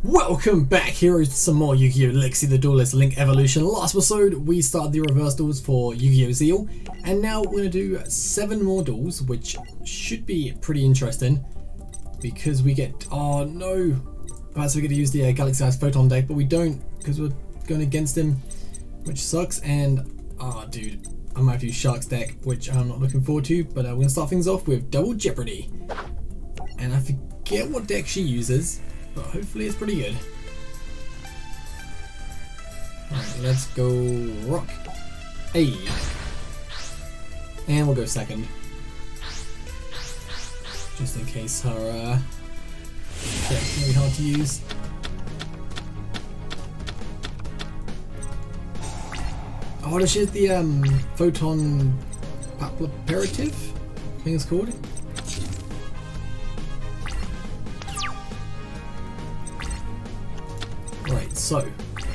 Welcome back, heroes, to some more Yu-Gi-Oh! Legacy the Duelist Link Evolution. Last episode we started the reverse duels for Yu-Gi-Oh! Zeal, and now we're going to do 7 more duels, which should be pretty interesting, because we get, oh no, perhaps we're going to use the Galaxy Eyes Photon deck, but we don't, because we're going against him, which sucks, and, dude, I might have to use Shark's deck, which I'm not looking forward to, but we're going to start things off with Double Jeopardy, and I forget what deck she uses, but hopefully it's pretty good. Alright, let's go rock. Hey. And we'll go second. Just in case her deck's really hard to use. Oh, does she have the Photon Papleperative? I think it's called. Right, so,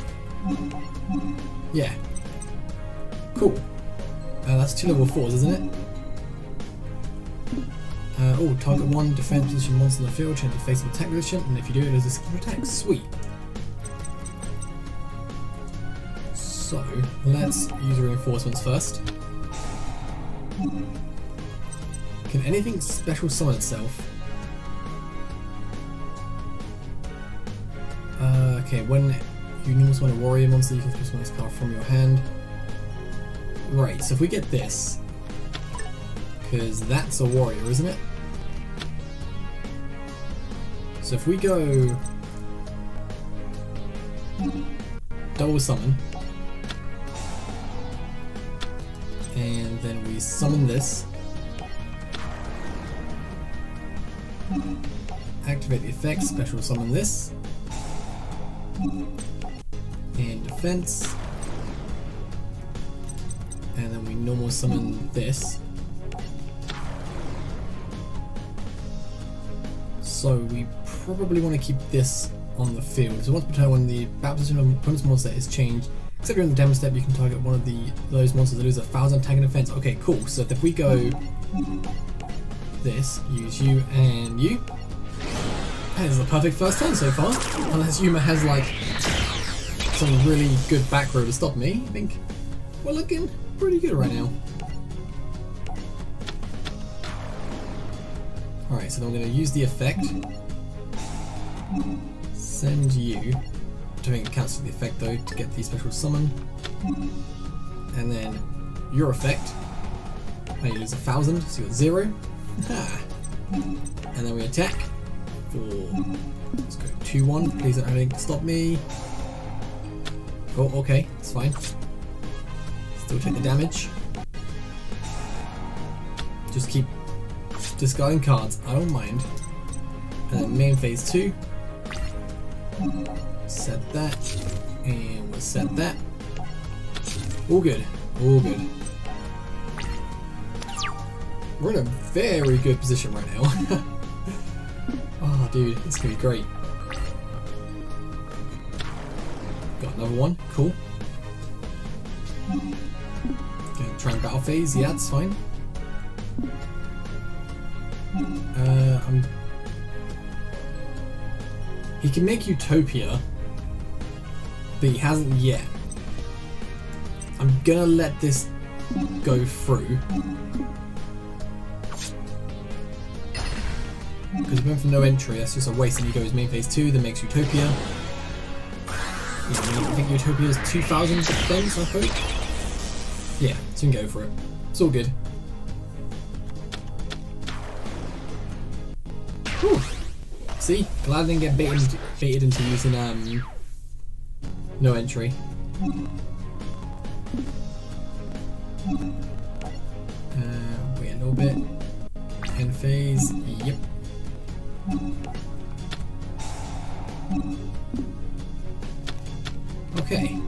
yeah, cool. That's 2 level 4s, isn't it? Oh, target 1 defense position monster in the field, change the face of attack position, and if you do it as a skill attack, sweet. So, let's use reinforcements first. Can anything special summon itself? Okay, when you normally summon a warrior monster, you can summon this card from your hand. Right, so if we get this, because that's a warrior, isn't it? So if we go double summon, and then we summon this, activate the effect, special summon this, and defense, and then we normal summon this. So we probably want to keep this on the field. So once per turn, when the battle position of opponent's monster is changed, except during the damage step, you can target one of those monsters that lose 1,000 attack and defense. Okay, cool. So if we go this, use you and you. That is the perfect first turn so far, unless Yuma has like some really good back row to stop me. I think we're looking pretty good right now. Alright, so then we're going to use the effect, send you, to make it cancel the effect though, to get the special summon, and then your effect, and you lose 1,000, so you got 0, and then we attack. Let's go 2-1, please don't have anything to stop me. Oh, okay, it's fine. Still take the damage. Just keep discarding cards, I don't mind. And then main phase 2. Set that, and we'll set that. All good, all good. We're in a very good position right now. Oh, dude, it's gonna be great. Got another one, cool. Gonna try and battle phase, yeah, that's fine. He can make Utopia, but he hasn't yet. I'm gonna let this go through. Because we went for no entry, that's just a waste, and he goes main phase 2, then makes Utopia. Yeah, I think Utopia is 2,000 defense, I hope. Yeah, so we can go for it. It's all good. Whew. See? Glad I didn't get baited into using no entry. Wait a little bit. End phase, yep. Okay.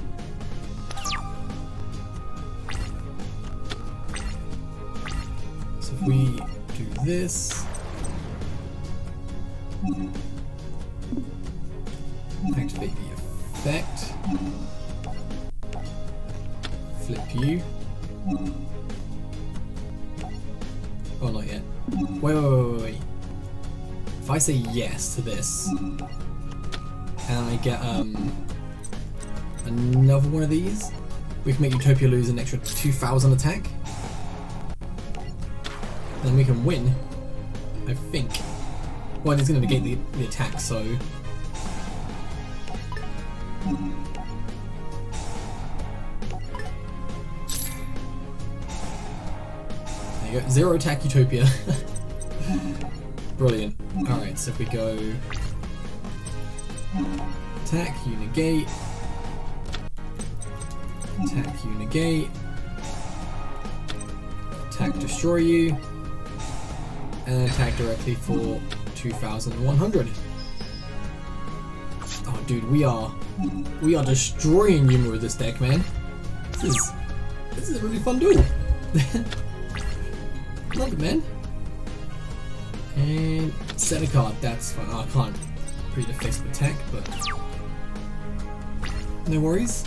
So if we do this, activate the effect, flip you. Oh, not yet. Wait. If I say yes to this, and I get another one of these, we can make Utopia lose an extra 2,000 attack. Then we can win, I think. Well, it's going to negate the attack, so... There you go, 0 attack Utopia. Brilliant. Alright, so if we go... Attack, you negate. Attack, you negate. Attack, destroy you. And then attack directly for 2,100. Oh dude, we are destroying Yuma with this deck, man. This is a really fun duel. Love it, man. And set a card, that's fine. Oh, I can't put the defensive attack, but no worries.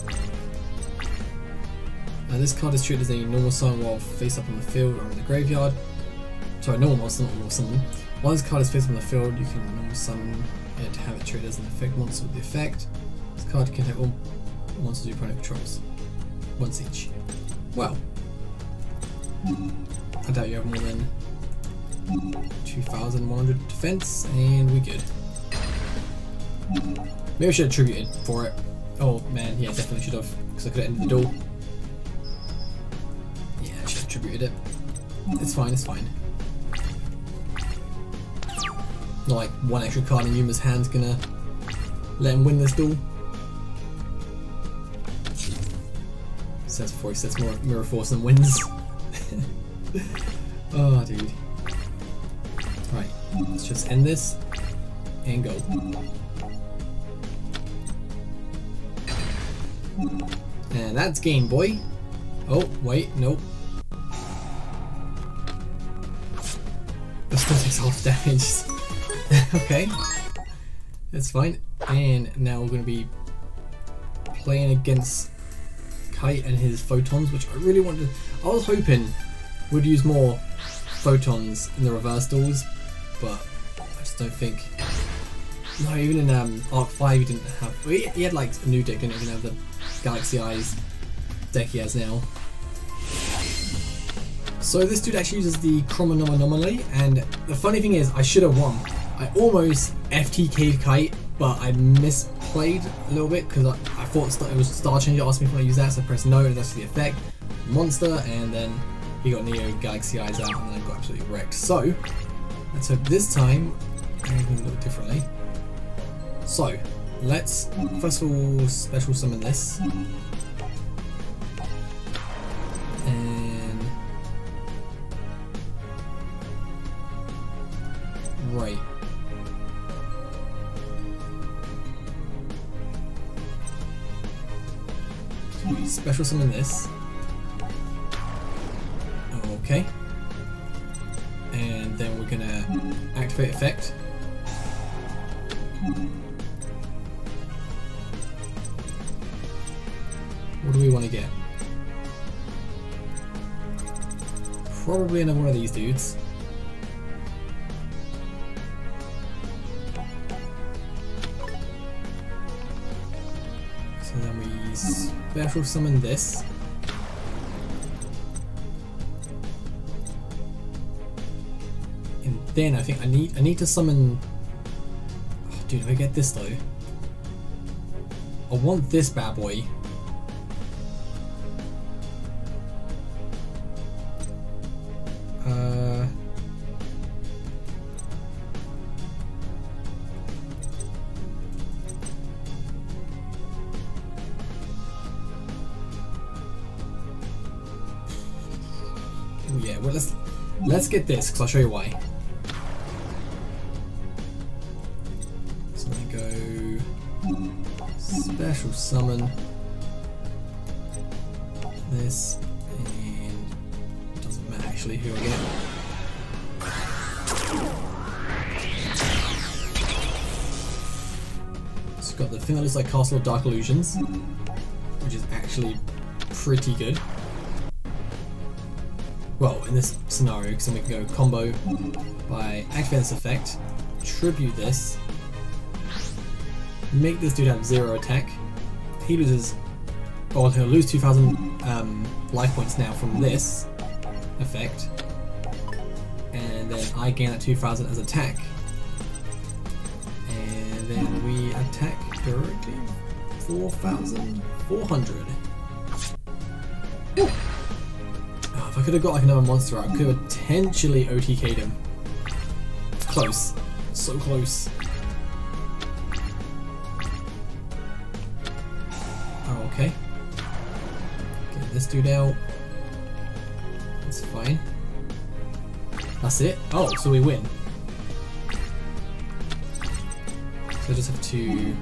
This card is treated as a normal summon while face up on the field or in the graveyard. Sorry, normal monster, not normal summon. While this card is face up on the field, you can normal summon it to have it treated as an effect monster with the effect. This card can hit all monsters your opponent controls. Once each. Well, I doubt you have more than 2,100 defense, and we're good. Maybe I should have tributed for it. Oh man, yeah, definitely should have, because I could have ended the duel. Yeah, I should have tributed it. It's fine, it's fine. Not like one extra card in Yuma's hand's gonna let him win this duel. Says before he sets more Mirror Force and wins. Oh, dude. Right, let's just end this and go. And that's game, boy. Oh, wait, nope. This still takes half damage. Okay, that's fine. And now we're going to be playing against Kite and his photons, which I really wanted. I was hoping we'd use more photons in the reverse duels, but I just don't think. No, even in Arc 5 he didn't have. He had like a new deck, didn't he? He didn't have the Galaxy Eyes deck he has now. So this dude actually uses the Chromonom Anomaly, and the funny thing is, I should have won. I almost FTK'd Kite, but I misplayed a little bit because I thought it was Star Changer asked me if I use that, so I pressed no, and that's the effect. Monster, and then he got Neo Galaxy Eyes out, and then I got absolutely wrecked. So let's hope this time anything a little differently. So let's first of all special summon this. And right. So we special summon this. Okay. And then we're gonna activate effect. What do we want to get? Probably another one of these dudes. So then we special summon this. And then I think I need to summon. Oh, dude, if I get this though, I want this bad boy. Yeah, well let's get this because I'll show you why. So we go special summon this, and it doesn't matter actually who I get. So we've got the thing that looks like Castle of Dark Illusions, which is actually pretty good. Well, in this scenario, because then we can go combo by activating this effect, tribute this, make this dude have 0 attack. He loses, or he'll lose 2,000 life points now from this effect, and then I gain that 2,000 as attack, and then we attack directly 4,400. Oh, if I could have got like another monster out, I could have potentially OTK'd him. It's close, so close. Oh, okay. Get this dude out. That's fine. That's it. Oh, so we win. So I just have to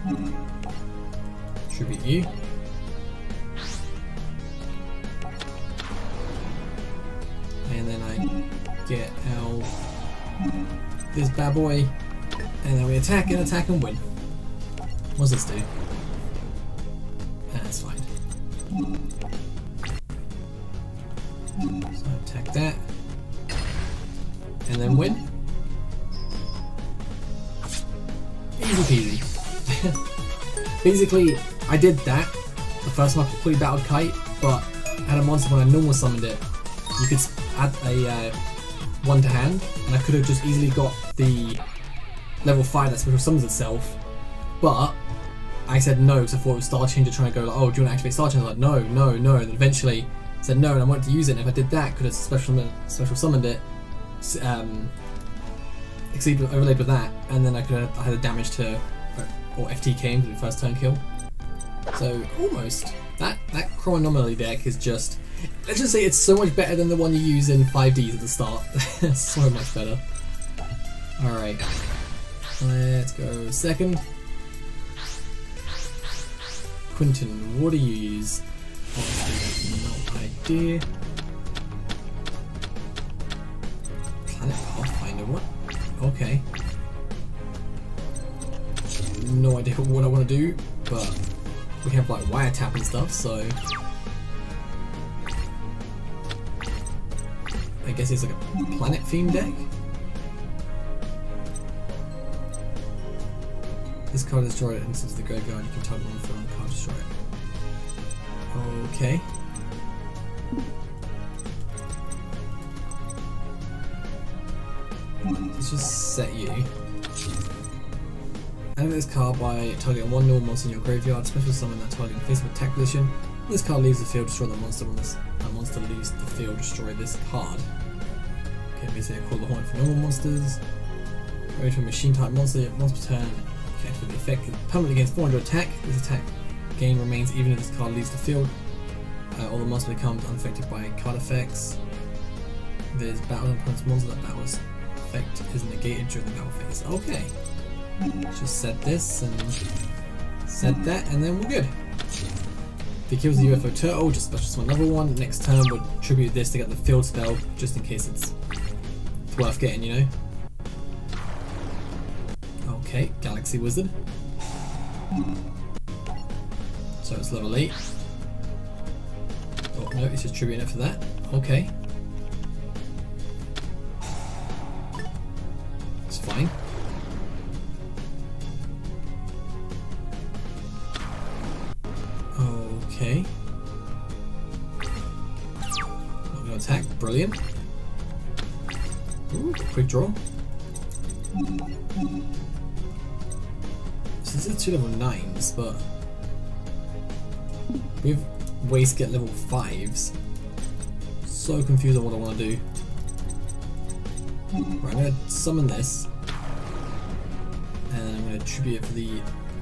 tribute you. And then I get out this bad boy, and then we attack and win. What's this do? That's fine. So attack that, and then win. Easy peasy. Basically, I did that the first time I fully battled Kite, but I had a monster when I normal summoned it. You could add a one to hand, and I could have just easily got the level 5 that special summons itself, but I said no because I thought it was Star Changer trying to go like, oh, do you want to activate Star Changer? Like, no, and eventually said no, and I wanted to use it, and if I did that, could have special summoned it, overlaid with that, and then I could have had a damage to, or FTK him to the first turn kill. So almost that Chronomaly deck is just, let's just say it's so much better than the one you use in 5Ds at the start. So much better. Alright, let's go second. Quinton, what do you use? No idea. Planet Pathfinder, what? Okay. No idea what I want to do, but we have like wiretap and stuff, so I guess it's like a planet themed deck. This card destroyed it instance of the graveyard, you can target one field and the card destroy it. Okay. Let's just set you. Activate this card by targeting one normal monster in your graveyard, special summon that target in face-up attack position. When this card leaves the field, destroy the monster. When that monster leaves the field, destroy this card. Okay, basically I call the horn for normal monsters. Go to a machine type monster, once per turn, you can activate the effect. Permanently gains 400 attack. This attack gain remains even if this card leaves the field. All the monster becomes unaffected by card effects. There's battle on opponent's monster, that battle's effect is negated during the battle phase. Okay. Just set this and set that, and then we're good. If he kills the UFO turtle, just special summon another one. Next turn we'll tribute this to get the field spell, just in case it's worth getting, you know. Okay, Galaxy Wizard. So it's level 8. Oh no, it's just tributing it for that. Okay. It's fine. Okay. Not gonna attack, brilliant. Ooh, quick draw. So this is 2 level 9s, but we have ways to get level 5s. So confused on what I want to do. Right, I'm gonna summon this, and I'm gonna tribute it for the.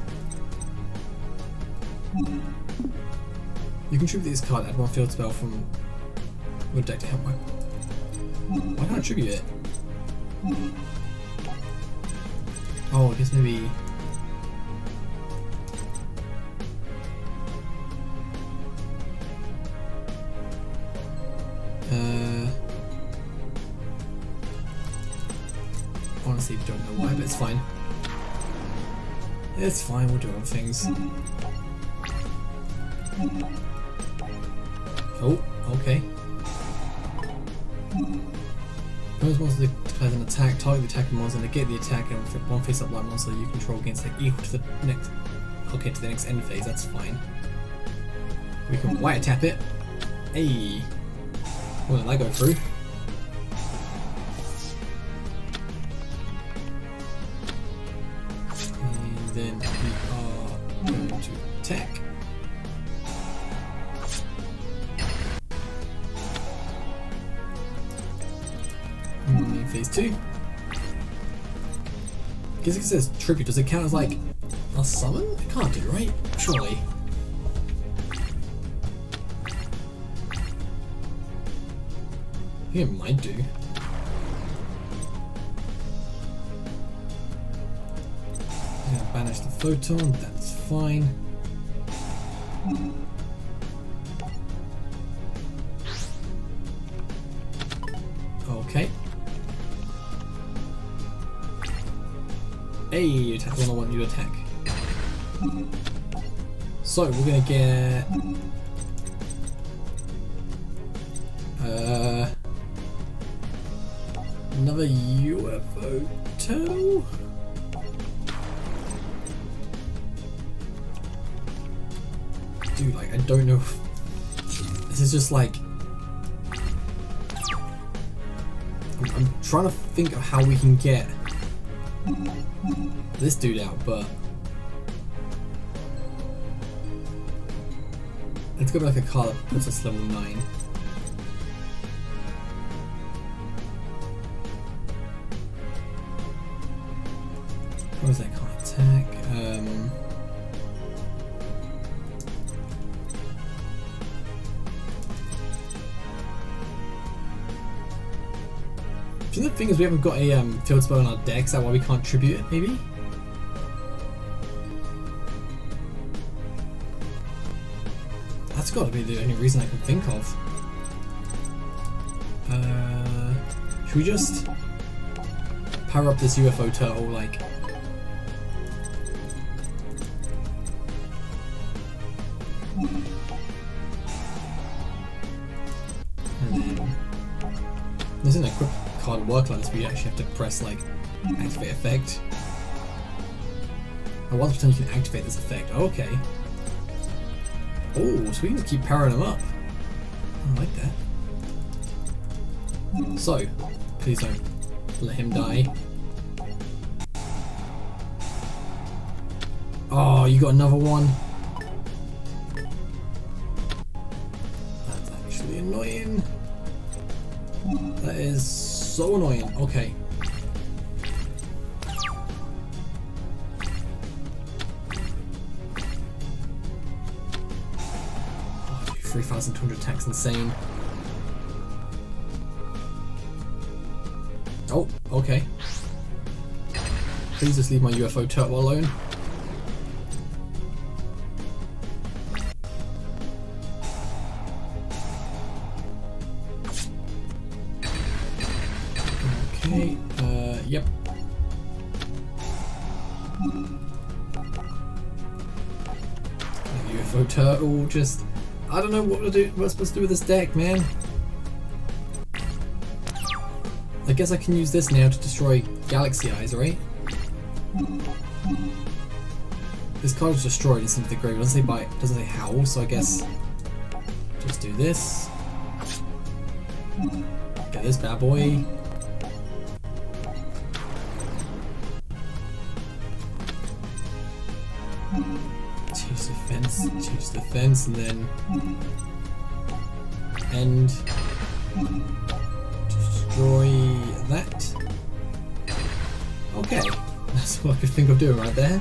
You can tribute this card, add one field spell from your deck to help. Why can't I tribute it? Oh, I guess maybe. Honestly, don't know why, but it's fine. It's fine, we'll do other things. Oh, okay. Opponent's monster declares an attack, target the attacking monster, negate the attack, and one face-up light monster you control against like equal to the next. Okay, to the next end phase. That's fine. We can white tap it. Hey, well, did that go through? And then we are going to attack. Phase 2. Guess it says tribute. Does it count as like a summon? It can't do, right? Surely. I think it might do. I'm gonna banish the photon. That's fine. Okay. Hey, you attack the one I want you to attack. So we're gonna get another UFO turtle. Dude, like I don't know if this is just like I'm trying to think of how we can get this dude out, but it's got like a card that puts us level 9. What is that card? Attack. Do you know the thing is we haven't got a field spell in our deck, is that why we can't tribute it, maybe? That's got to be the only reason I can think of. Should we just power up this UFO turtle, like... And then... This isn't a quick card work like this, but you actually have to press like activate effect. Oh, once per turn you can activate this effect. Oh, okay. Oh, so we can just keep powering them up. I like that. So, please don't let him die. Oh, you got another one. That's actually annoying. That is so annoying. Okay. Oh, dude, 3,200 attacks, insane. Oh, okay. Please just leave my UFO turtle alone. Okay, yep. UFO turtle, just... I don't know what we're supposed to do with this deck, man. I guess I can use this now to destroy Galaxy Eyes, right? This card is destroyed and sent to the grave. It doesn't say bite, it doesn't say how, so I guess just do this. Get this bad boy. Change the fence, and then end. Destroy that. Okay, that's what I could think of doing right there.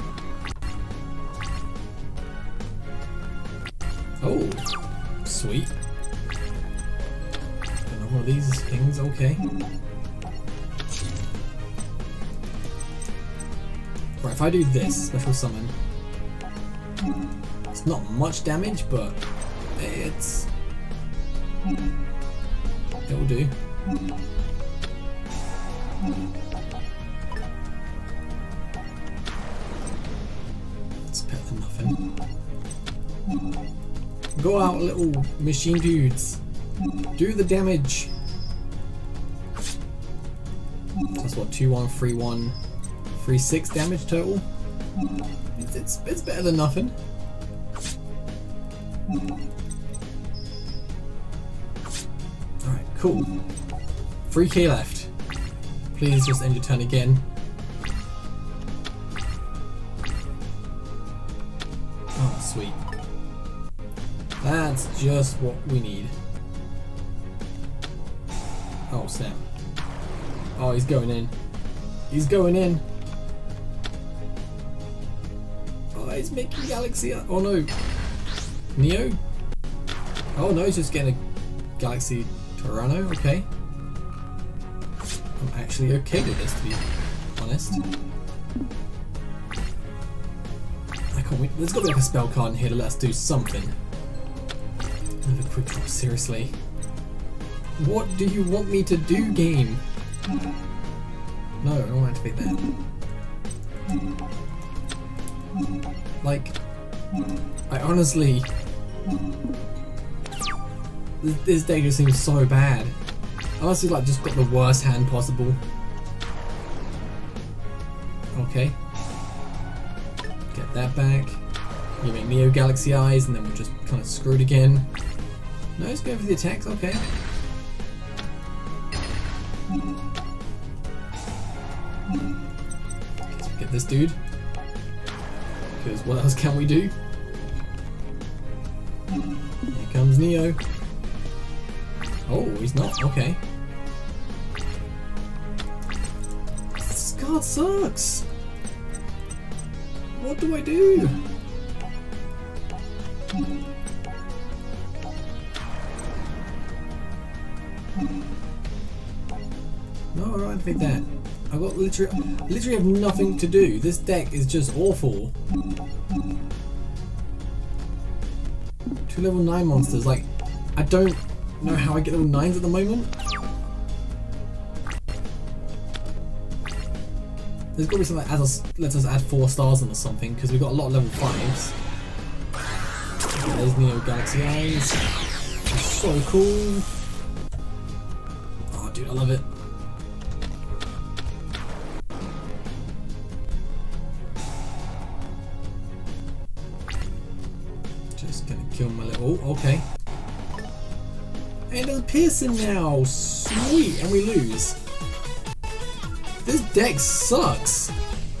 Oh, sweet. Another one of these things, okay. Right, if I do this, special summon. It's not much damage, but it'll do. It's better than nothing. Go out, little machine dudes. Do the damage. That's what, 2-1, 3-1, 3-6 damage total. It's better than nothing. Alright, cool. 3k left. Please just end your turn again. Oh, sweet. That's just what we need. Oh, snap. Oh, he's going in. He's going in. Oh, he's making Galaxy. Oh no. Neo? Oh no, he's just getting a Galaxy Tyranno. Okay. I'm actually okay with this, to be honest. I can't wait. There's got to be like a spell card in here to let us do something. Another quick drop, seriously. What do you want me to do, game? No, I don't want to activate that. Like, I honestly... This deck just seems so bad. I honestly like just got the worst hand possible. Okay. Get that back. You make Neo Galaxy Eyes and then we're just kind of screwed again. No, let's go for the attacks, okay. Let's get this dude. Because what else can we do? Here comes Neo. Oh, he's not, okay. This card sucks! What do I do? No, I don't activate that. I've got literally have nothing to do. This deck is just awful. 2 level 9 monsters, like, I don't know how I get level 9s at the moment. There's got to be something that lets us add 4 stars on or something, because we've got a lot of level 5s. There's Neo Galaxy Eyes. It's so cool. Oh dude, I love it. Just gonna kill my little... Oh, okay. And there's Pearson now! Sweet! And we lose. This deck sucks!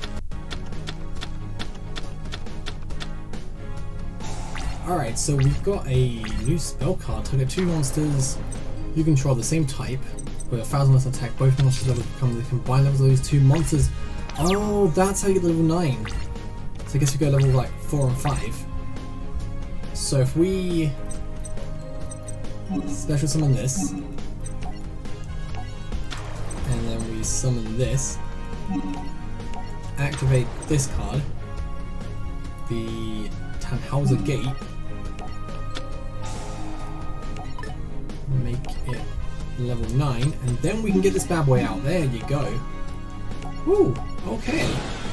Alright, so we've got a new spell card. Target 2 monsters you control the same type with 1000 less attack. Both monsters level become the combined levels of those 2 monsters. Oh, that's how you get level 9. So I guess we go level like 4 and 5. So if we special summon this, and then we summon this, activate this card, the Tannhauser Gate, make it level 9, and then we can get this bad boy out. There you go. Woo, okay.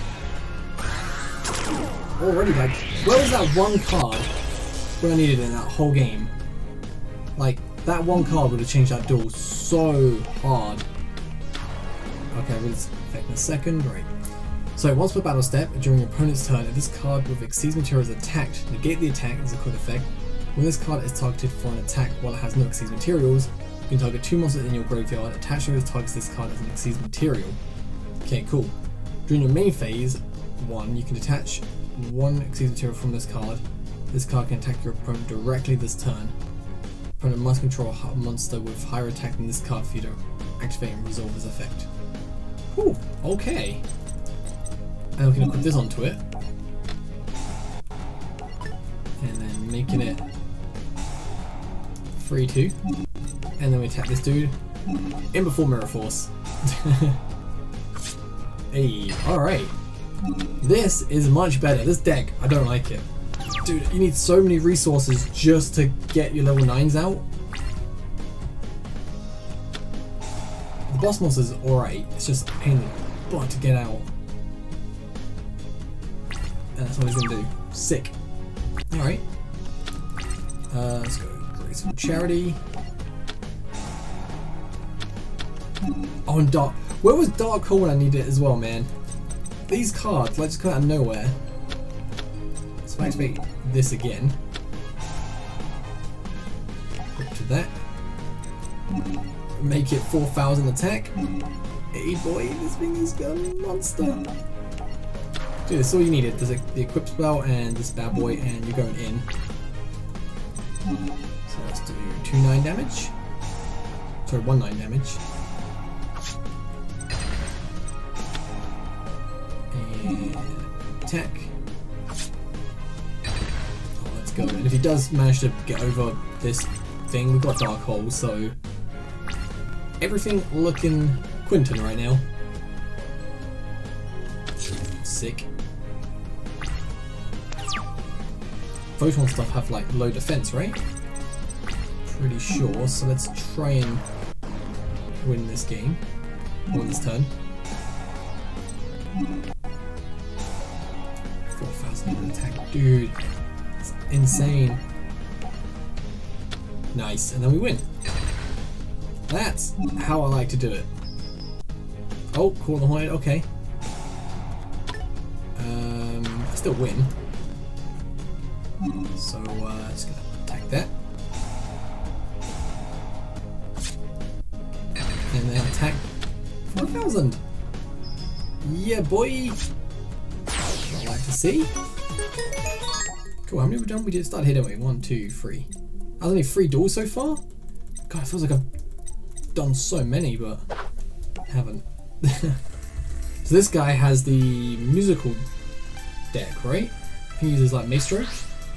Already, like, where was that one card when I needed it in that whole game? Like, that one card would have changed that duel so hard. Okay, we'll effect in a second, right. So once per battle step, during your opponent's turn, if this card with Exceeds material is attacked, negate the attack as a quick effect. When this card is targeted for an attack while it has no Exceeds materials, you can target 2 monsters in your graveyard, attach those targets this card as an Exceeds material. Okay, cool. During your main phase 1, you can detach 1 Exceeds material from this card. This card can attack your opponent directly this turn. Opponent must control a monster with higher attack than this card for you to activate and resolve this effect. Whew, okay. And we can equip this onto it. And then making it 3-2. And then we attack this dude in before Mirror Force. Hey, alright. This is much better. This deck, I don't like it. Dude, you need so many resources just to get your level 9s out. The boss monster's alright, it's just a pain in the butt to get out. And that's what he's gonna do. Sick. Alright. Let's go Graceful Charity. Oh, and Dark. Where was Dark Hole when I needed it as well, man? These cards, like, just come out of nowhere. So if I activate this again. Up to that. Make it 4,000 attack. Hey boy, this thing is a monster. Dude, that's all you needed. There's the equip spell and this bad boy, and you're going in. So let's do 2-9 damage. Sorry, 1-9 damage. And attack. Oh, let's go. And if he does manage to get over this thing, we've got Dark Hole, so everything looking Quinton right now. Sick. Photon stuff have like low defense, right? Pretty sure, so let's try and win this game. Or this turn. 4,000 attack, dude. It's insane. Nice, and then we win. That's how I like to do it. Oh, call the Hornet, okay. I still win. So, just gonna attack that. And then attack 4,000. Yeah, boy! I like to see. Cool, how many have we done? We did start here, didn't we? 1, 2, 3. That was only 3 duels so far? God, it feels like I've done so many, but I haven't. So this guy has the musical deck, right? He uses like Maestro.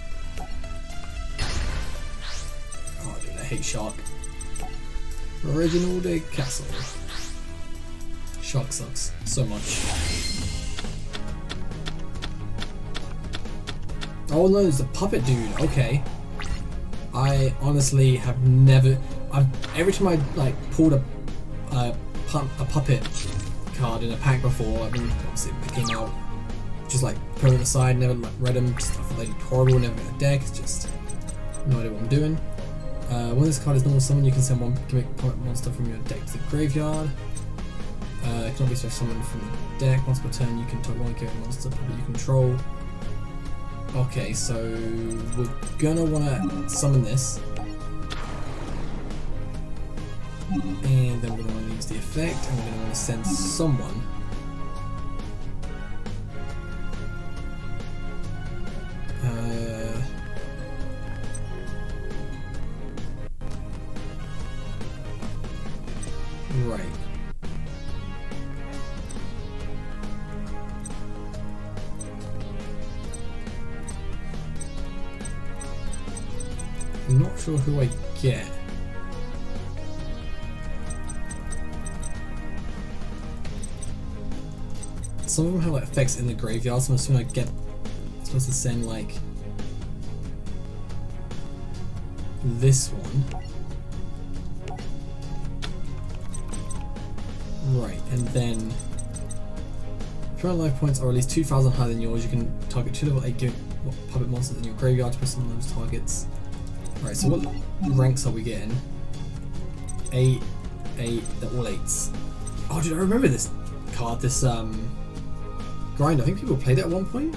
Oh dude, I hate Shark. Original de Castle. Shark sucks so much. Oh no, it's a puppet dude, okay. I honestly have never, every time I like pulled a puppet card in a pack before, I mean, obviously they came out, just like put them aside, never like read them, just stuff like horrible, never in a deck, it's just no idea what I'm doing. When this card is normal summon, you can send one gimmick puppet monster from your deck to the graveyard. It cannot be special summoned from the deck. Once per turn, you can target one gimmick monster puppet you control. Okay, so we're gonna wanna summon this. And then we're gonna want to use the effect, and we're gonna want to send someone. Right. I'm not sure who I get. Some of them have like effects in the graveyard, so I'm assuming I'm supposed to send like this one. Right, and then if your life points are at least 2,000 higher than yours, you can target 2 level 8 puppet monsters in your graveyard to put some of those targets. Right, so what ranks are we getting? 8, 8, they're all 8s. Oh dude, I remember this card, this grind. I think people played it at one point.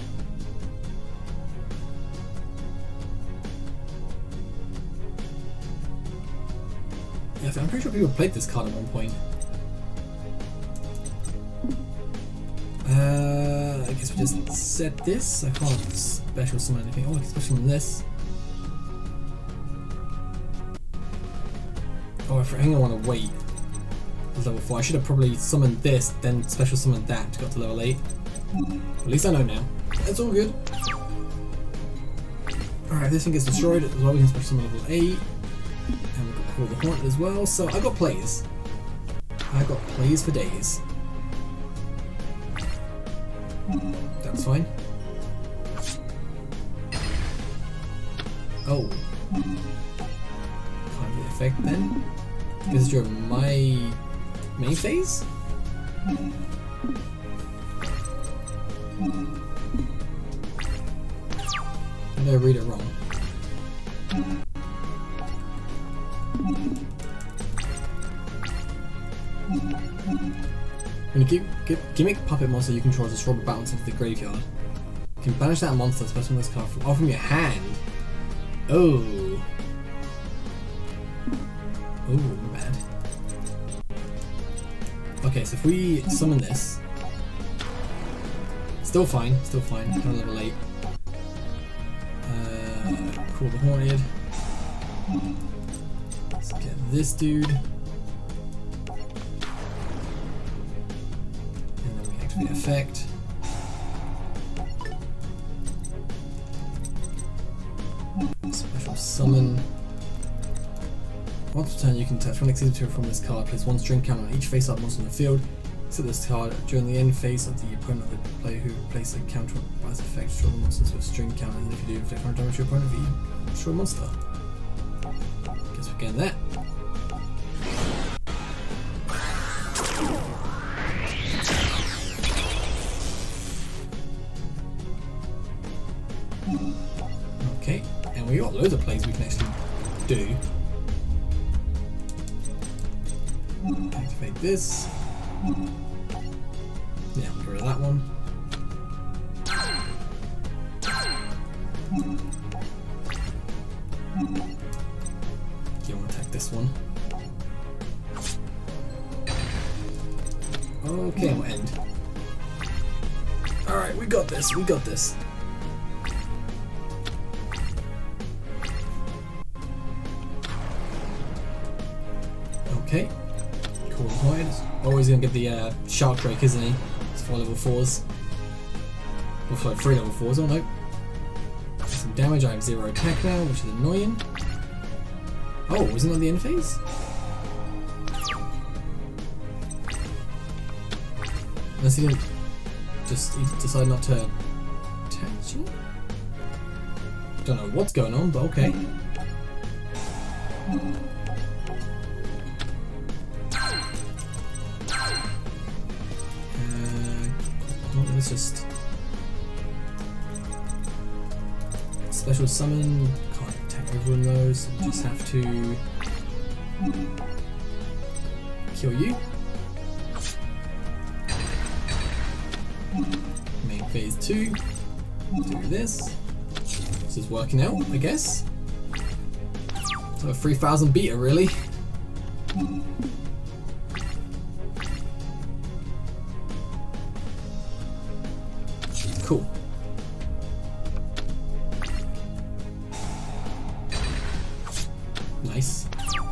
Yeah, I'm pretty sure people played this card at one point. I guess we just set this. I can't special summon anything. Oh, I can special summon this. Oh, I think I want to wait. Level 4. I should have probably summoned this, then special summoned that to go to level 8. At least I know now. That's all good. Alright, this thing gets destroyed as well. We can special summon level 8. And we've got Call the Haunt as well. So I got plays. I got plays for days. That's fine. Oh. Can't get the effect then. This is during my main phase? Did I read it wrong? When you gimmick puppet monster you control as a rubber bounce into the graveyard. You can banish that monster, special this card from your hand. Oh. Oh, bad. Okay, so if we summon this, still fine, kind of level 8. Cool, the Horned. Let's get this dude. And then we activate effect. Special summon. Once per turn you can touch one exhibitor from this card, place one string count on each face-up monster in the field. Except this card, during the end phase of the opponent of the player who places a counter by its effect, destroy the monsters with string count, and if you do, inflict 100 damage to your opponent, you destroy a monster. Guess we're getting that. Okay, and we got loads of plays we can actually do. Activate this. Yeah, we'll get rid of that one. You want to attack this one. Okay, we'll end. Alright, we got this, we got this. Okay. Cool, Void. Always gonna get the Shark Drake, isn't he? It's 4 level 4s. Or sorry, 3 level 4s, oh no. Some damage, I have 0 attack now, which is annoying. Oh, wasn't that the end phase? Unless he didn't he decided not to attack you? Don't know what's going on, but okay. Let's just special summon. Can't attack everyone those. We just have to kill you. Main phase 2. Do this. This is working out, I guess. So a 3000 beta, really. Cool. Nice.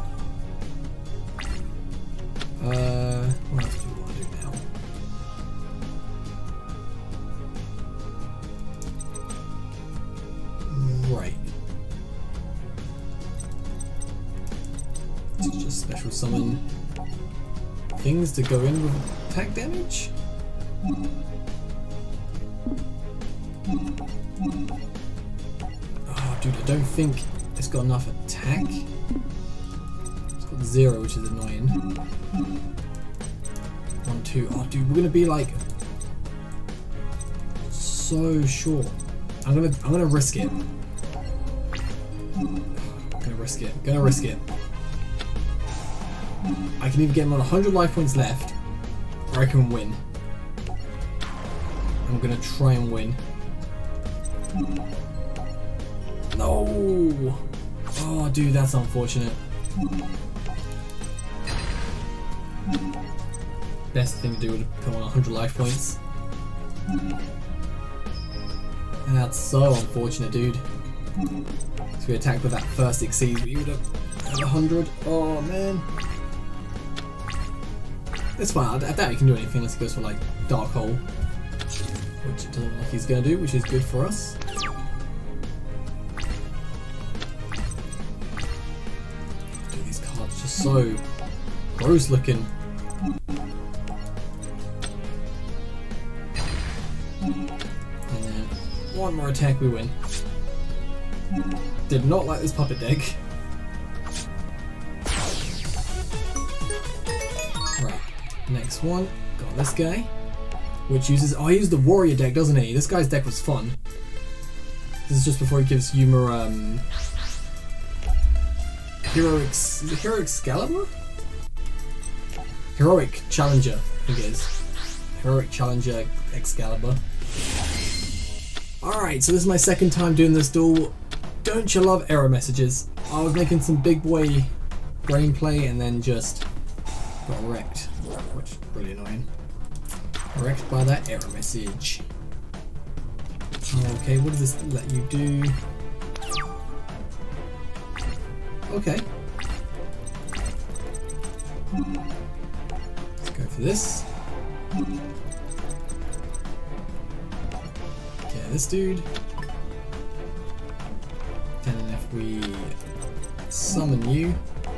What else do we want to do now? Right. Let's just special summon things to go in with attack damage. Oh, dude, I don't think it's got enough attack. It's got 0, which is annoying. 1, 2. Oh, dude, we're gonna be like so short. I'm gonna risk it. Gonna risk it. Gonna risk it. I can either get him on 100 life points left, or I can win. I'm gonna try and win. No! Oh, dude, that's unfortunate. Best thing to do would have put on 100 life points. That's so unfortunate, dude. So we attacked with that first exceed, we would have had 100. Oh, man. It's fine, I doubt he can do anything unless he goes for, like, Dark Hole. Which it doesn't look like he's going to do, which is good for us. Dude, these cards are just so gross looking. And then one more attack, we win. Did not like this puppet deck. Right, next one, got this guy. Which uses, oh, he used the warrior deck, doesn't he? This guy's deck was fun. This is just before he gives Yuma, is it Hero Excalibur? Heroic Challenger, I think it is. Heroic Challenger Excalibur. Alright, so this is my second time doing this duel. Don't you love error messages? I was making some big boy brain play and then just got wrecked, which is really annoying. Wrecked by that error message. Okay, what does this let you do? Okay. Let's go for this. Okay, this dude. And if we summon you,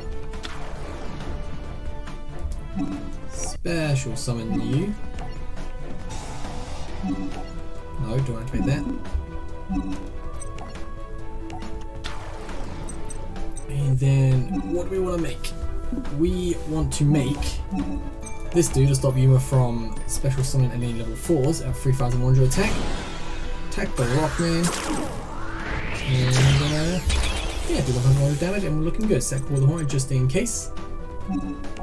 special summon you. No, don't activate that. And then, what do we want to make? We want to make this dude to stop Yuma from special summon any level 4s at 3100 attack. Attack the rock man. And yeah, do 100 damage and we're looking good. Set Call the Hornet just in case. I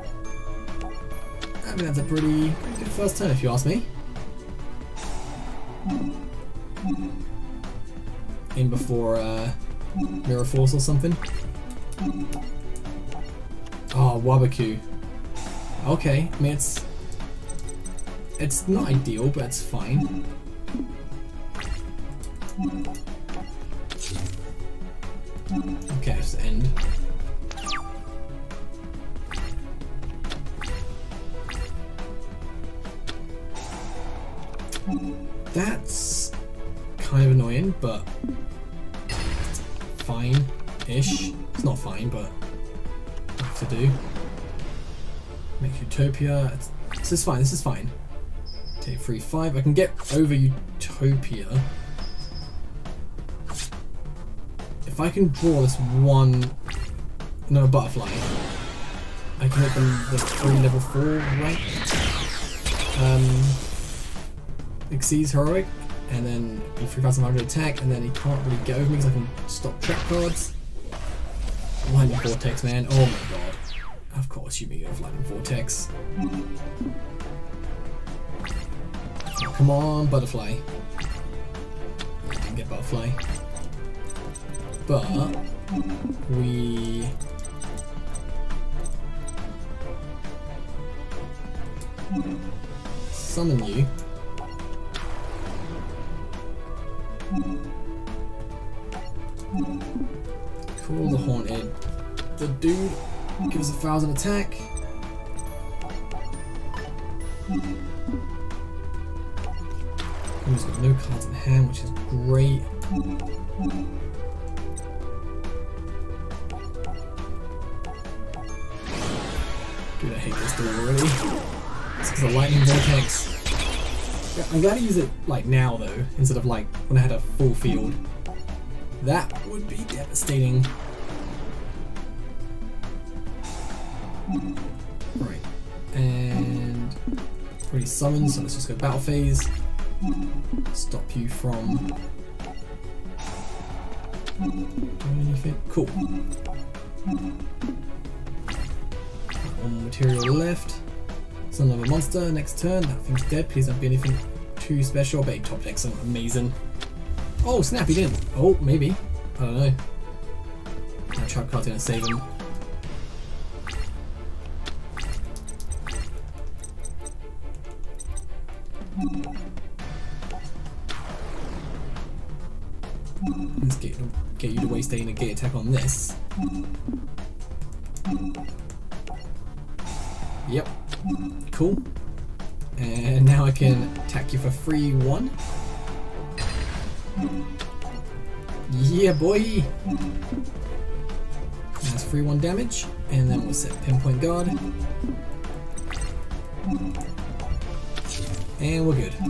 mean, that's a pretty good first turn if you ask me. In before Mirror Force or something. Oh, Wabaku. Okay, I mean it's not ideal, but it's fine. Okay, just end. That's kind of annoying, but fine-ish. It's not fine, but what to do. Make Utopia. This is fine. This is fine. Take 3-5. I can get over Utopia if I can draw this one. No, butterfly. I can hit them the 3 level 4 right. Exceeds heroic, and then he 3,100 attack, and then he can't really get over me because I can stop trap cards. Lightning Vortex, man. Oh my god. Of course, you mean you have Lightning Vortex. Oh, come on, Butterfly. I didn't get Butterfly. But we summon you. Call the Haunted. The dude gives 1,000 attack. He's got no cards in hand, which is great. Dude, I hate this duel already. It's because of Lightning Vortex. I'm glad to use it like now though, instead of like when I had a full field. That would be devastating. Right, and already summoned, so let's just go battle phase. Stop you from doing anything. Cool. One material left. Summon another monster. Next turn, that thing's dead. Please don't be anything too special. I bet he top decks something amazing. Oh snap, he didn't. Oh, maybe. I don't know. That trap card's gonna save him. Let's get you to waste a negate attack on this. Yep. Cool. And now I can attack you for 3-1. Yeah, boy! That's 3-1 damage, and then we'll set Pinpoint Guard. And we're good.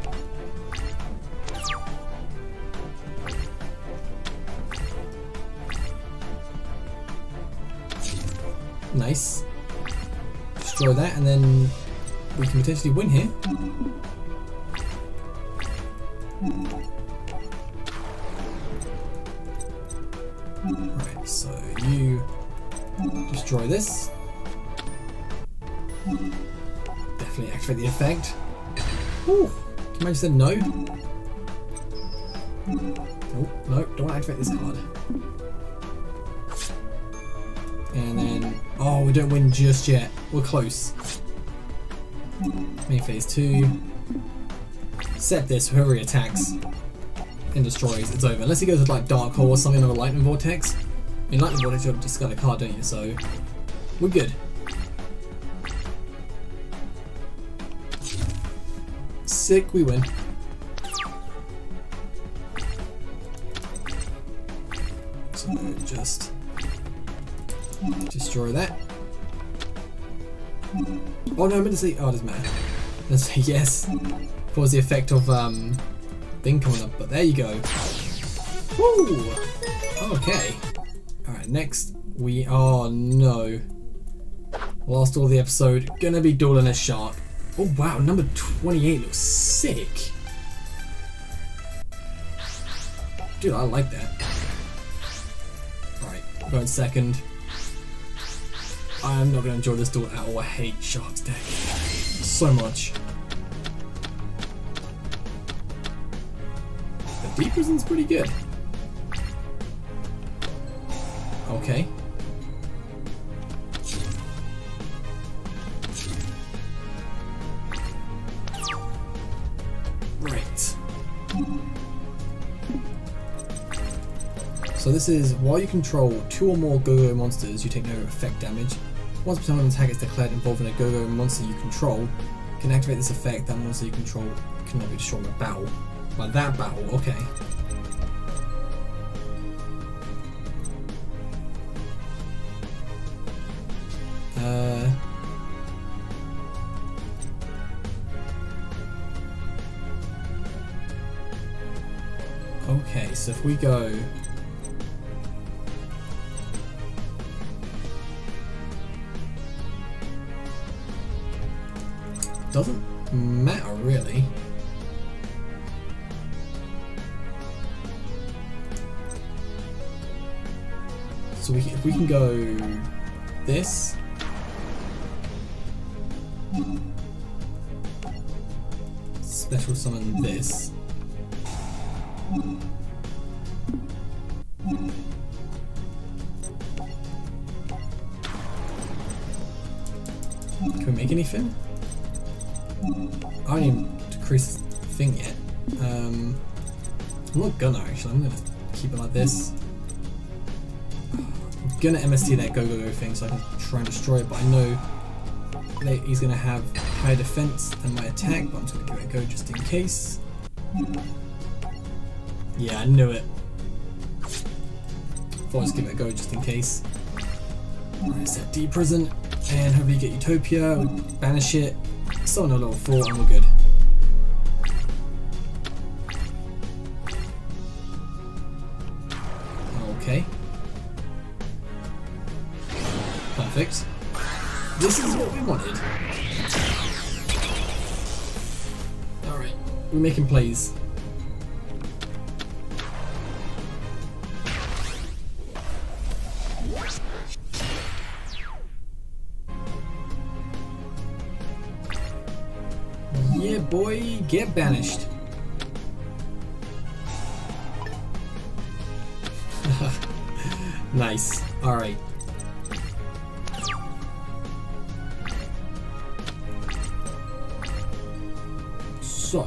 Nice. Destroy that, and then we can potentially win here. Right, so you destroy this. Definitely activate the effect. Ooh, can I said no? Oh, no, don't activate this card. And then, oh, we don't win just yet. We're close. Main phase 2. Set this, whoever he attacks and destroys, it's over. Unless he goes with like Dark Hole or something, or a Lightning Vortex. I mean, Lightning Vortex, you have to discard a card, don't you? So, we're good. Sick, we win. So, just destroy that. Oh no, I meant to say, oh, it doesn't matter. Let's say yes. What was the effect of thing coming up? But there you go. Woo! Okay. Alright, next we oh no. Last all the episode, gonna be Duellist Shark. Oh wow, number 28 looks sick. Dude, I like that. Alright, going second. I'm not gonna enjoy this duel at all. I hate Shark's deck so much. The Deep Prison's pretty good. Okay. Right. So this is, while you control 2 or more go-go monsters, you take no effect damage. Once per time an attack is declared involving a go-go monster you control, you can activate this effect. That monster you control cannot be destroyed by battle. By that battle, okay. Okay, so if we go doesn't matter really. So if we can go this. Special summon this. Can we make anything? I haven't even decreased the thing yet. I'm not gonna actually, I'm gonna keep it like this. I'm gonna MST that go thing so I can try and destroy it, but I know that he's gonna have higher defense than my attack, but I'm just gonna give it a go just in case. Yeah, I knew it. Thought I'd just give it a go just in case. Alright, set Deep Prison, and hopefully you get Utopia, banish it, summon a level 4, and we're good. Okay. Perfect. This is what we wanted. Alright, we're making plays. Yeah, boy, get banished. Nice. Alright. So,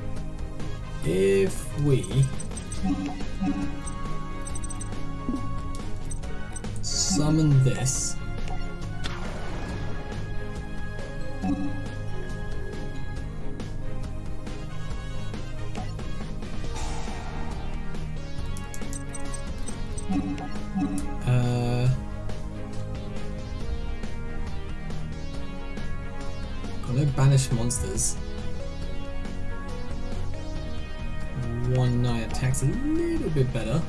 if we summon this, got no banished monsters. 1-9 attacks a little bit better.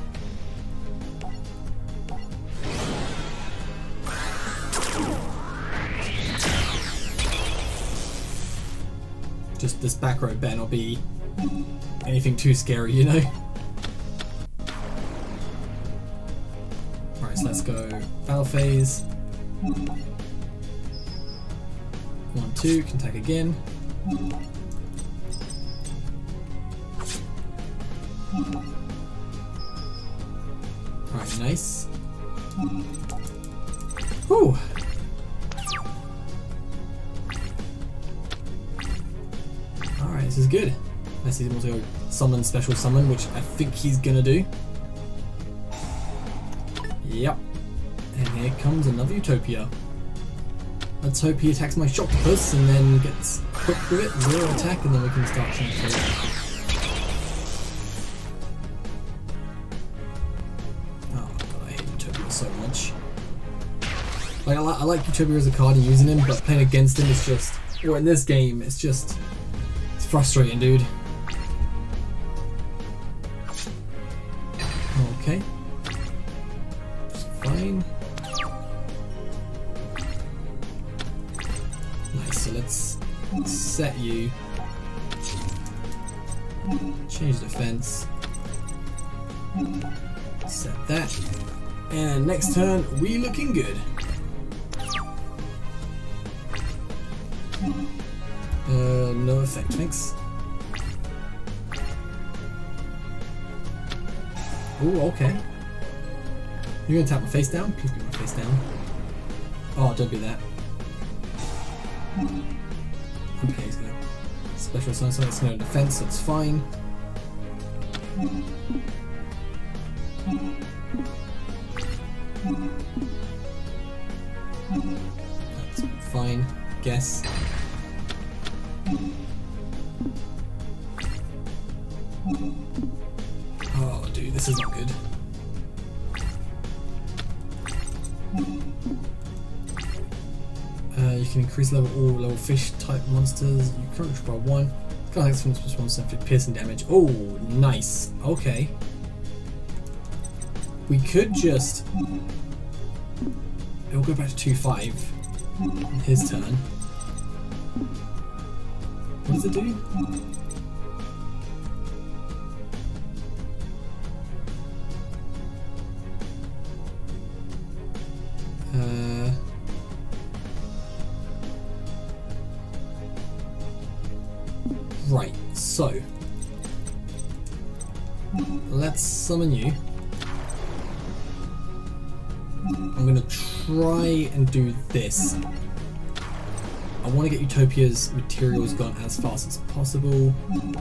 Just this back row better not be anything too scary, you know? Alright, so let's go battle phase. 1-2, can attack again. Alright, nice. Whew. Alright, this is good. Let's see him also go summon, special summon, which I think he's gonna do. Yep. And here comes another Utopia. Let's hope he attacks my Shocktopus and then gets quick with it, 0 attack, and then we can start trying to kill it. Oh god, I hate Utopia so much. Like, I like Utopia as a card and using him, but playing against him is just, or in this game, it's just, it's frustrating, dude. Okay. Fine. Nice, so let's set you. Change defense. Set that. And next turn, we looking good. No effect, thanks. Ooh, okay. You're gonna tap my face down? Please be my face down. Oh, don't be that. Okay, he's gonna special summon, so it's no defense, that's fine. That's fine, guess. Oh, dude, this is not good. You can increase level all level fish type monsters. You currently draw 1. Can't from plus 1 for piercing damage. Oh, nice. Okay. We could just. It'll go back to 2-5 on his turn. What does it do? Right, so let's summon you. I'm gonna try and do this. I want to get Utopia's materials gone as fast as possible.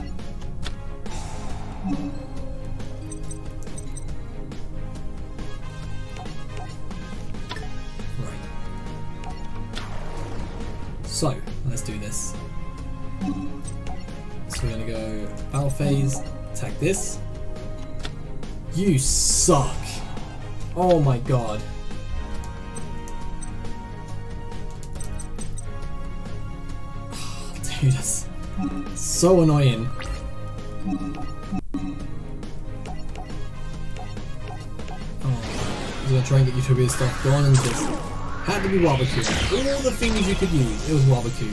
Right. So, let's do this. So we're gonna go battle phase, attack this. You suck! Oh my god. Dude, that's so annoying. Oh, I'm gonna try and get Utopia's stuff gone and just had to be Wabakoo. All the things you could use, it was Wabakoo.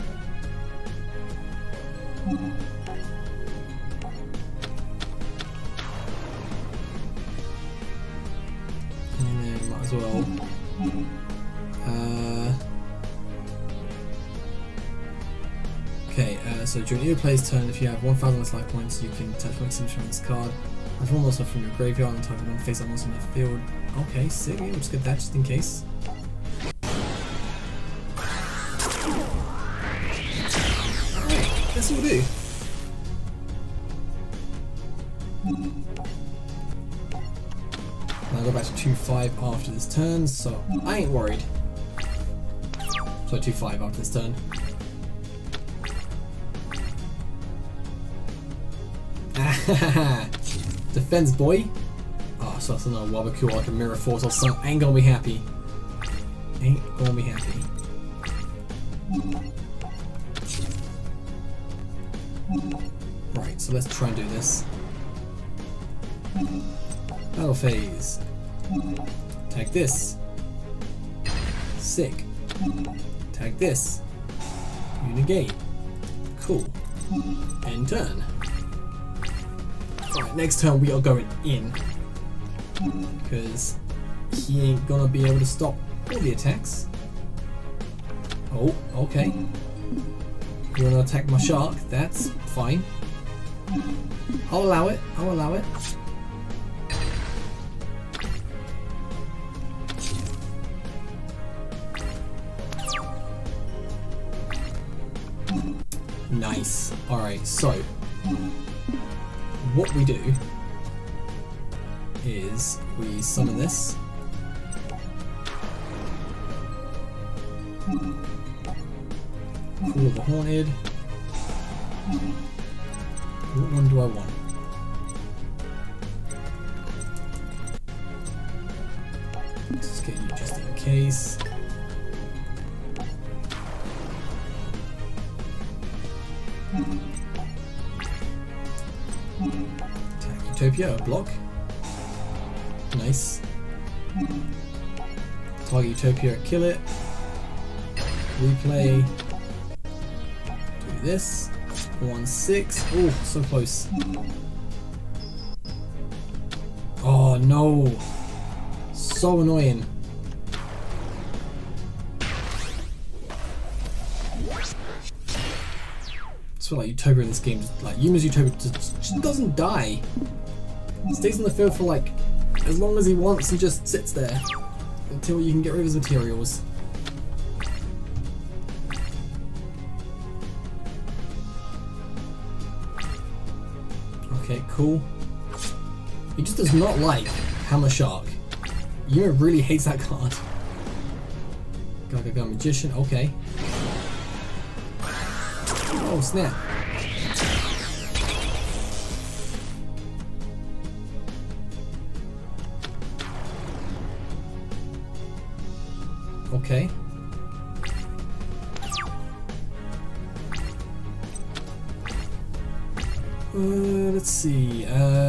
And then might as well. Okay, so during your player's turn, if you have 1,000 less life points, you can touch one extension from this card. That's one monster from your graveyard and type one face-up monster in the field. Okay, sick. We'll just get that just in case. Alright, that's what we'll do. I'll go back to 2-5 after this turn, so I ain't worried. So 2-5 after this turn. Defense, boy. Oh, so that's another Wabakoo like a Mirror Force or something. Ain't gonna be happy. Ain't gonna be happy. Right, so let's try and do this. Battle phase. Attack this. Sick. Attack this. You negate. Cool. End turn. Alright, next turn we are going in. Because he ain't gonna be able to stop all the attacks. Oh, okay. You wanna attack my shark? That's fine. I'll allow it. I'll allow it. Nice. Alright, so what we do is we summon this. Call of the Haunted. What one do I want? Let's get you just in case. Attack Utopia, a block. Nice. Target Utopia, kill it. Replay. Do this. 1-6. Oh, so close. Oh no. So annoying. I feel like Utopia in this game, like Yuma's Utopia just doesn't die. He stays on the field for like as long as he wants. He just sits there until you can get rid of his materials. Okay, cool. He just does not like Hammer Shark. Yuma really hates that card. Gaga Magician, okay. Oh snap. Okay. Let's see.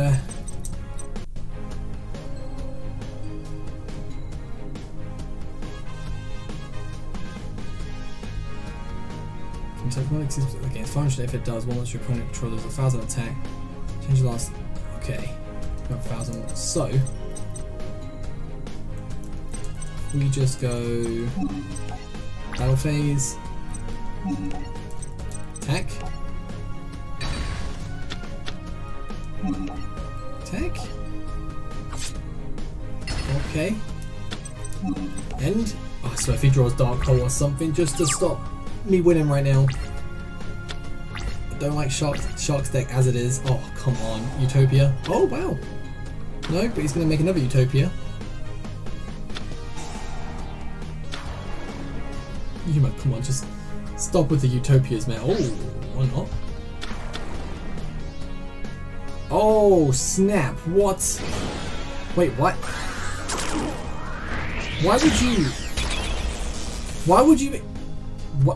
Against 500 if it does, one once your opponent controls 1,000 attack. Change the last. Okay. 1,000. So we just go battle phase. Attack. Attack. Okay. End. Oh, so if he draws Dark Hole or something just to stop me winning right now. I don't like Shark's deck as it is. Oh, come on. Utopia. Oh, wow. No, but he's going to make another Utopia. Yuma, come on, just stop with the Utopias, man. Oh, why not? Oh, snap. What? Wait, what? Why would you... Why would you... What?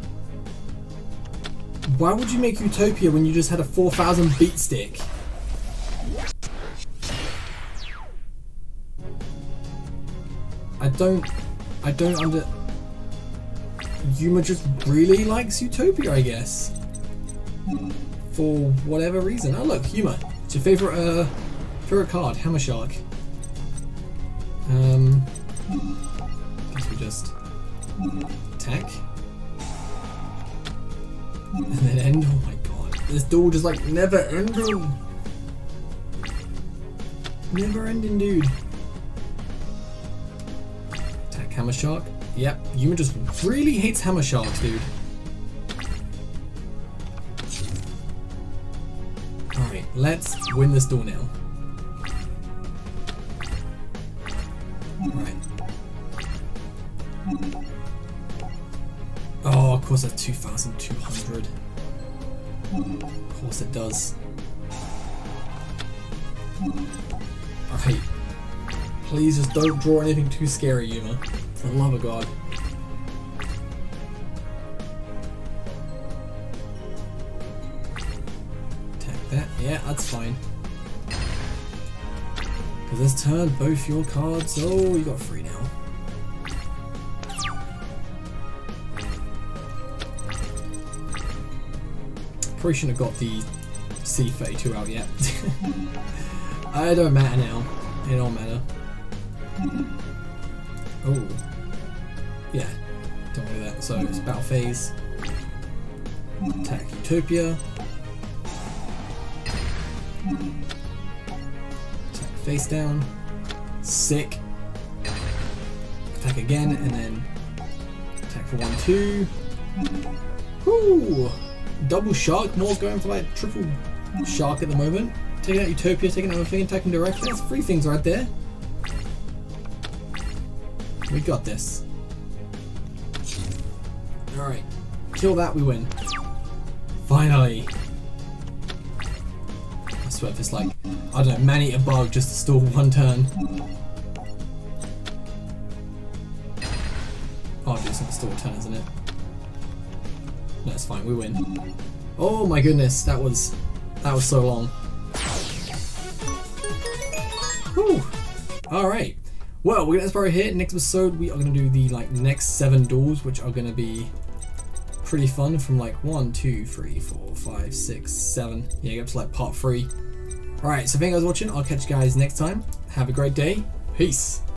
Why would you make Utopia when you just had a 4,000 beat stick? I don't Yuma just really likes Utopia, I guess. For whatever reason. Oh look, Yuma. It's your favorite card, Hammer Shark. Guess we just attack. And then end. Oh my god. This duel just like never ending. Never ending, dude. Attack Hammer Shark. Yep, Yuma just really hates Hammer Sharks, dude. Alright, let's win this duel now. Alright. Oh, of course that's 2,200. Of course it does. Alright. Please just don't draw anything too scary, Yuma. For the love of God. Attack that. Yeah, that's fine. Because this turn, both your cards. Oh, you got 3 now. Probably shouldn't have got the C32 out yet. It don't matter now. It don't matter. Oh. Yeah. Don't do that. So it's battle phase. Attack Utopia. Attack face down. Sick. Attack again, and then attack for 1, 2. Whoo! Double shark. Moore's going for like triple shark at the moment. Taking out Utopia, taking out everything, attacking direction. That's 3 things right there. We got this. Alright. Kill that, we win. Finally. I swear if it's like, I don't know, man-eat a bug just to stall 1 turn. Oh, it's not stall a turn, isn't it? No, it's fine, we win. Oh my goodness, that was so long. Whew. Alright. Well, we're gonna explore here. Next episode we are gonna do the next 7 duels, which are gonna be pretty fun, from 1, 2, 3, 4, 5, 6, 7. Yeah, get up to part 3. Alright, so thank you guys for watching. I'll catch you guys next time. Have a great day. Peace.